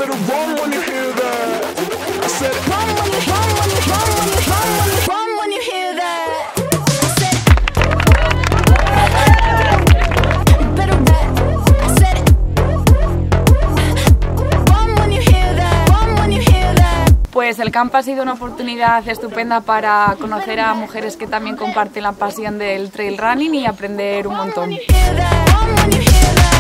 better run when you hear that. I said, run when you hear that. I said, you better run. I said, run when you hear that. Run when you hear that. Pues el camp ha sido una oportunidad estupenda para conocer a mujeres que también comparten la pasión del trail running y aprender un montón. Run when you hear that.